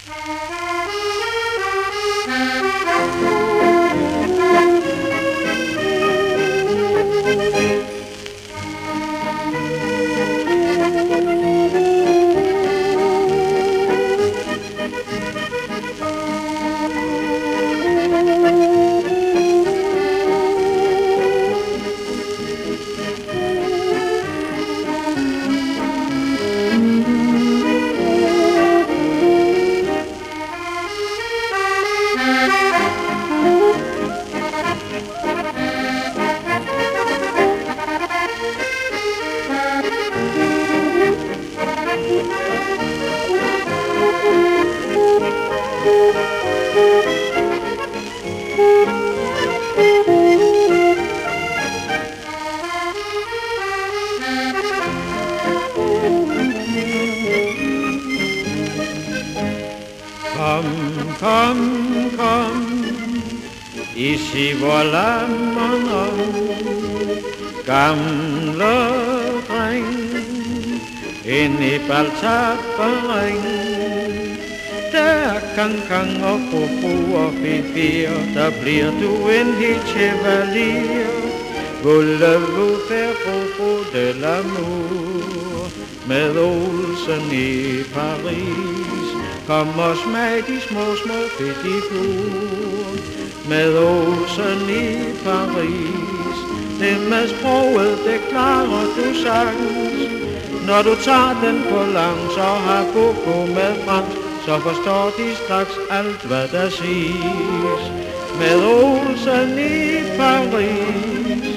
Kom, kom, I Siverlammen om, gamle dreng, ind I baltappering. Der kan og fru og fifir, der bliver du en helt chevalier. Voulez-vous faire propos de l'amour med Olsen i Paris? Kom og smag de små petit four med Olsen i Paris. Det med sproget, det klarer du sagtens. Når du tager den på langs og har koko med fransk, så forstår de straks alt, hvad der siges. Med Olsen i Paris.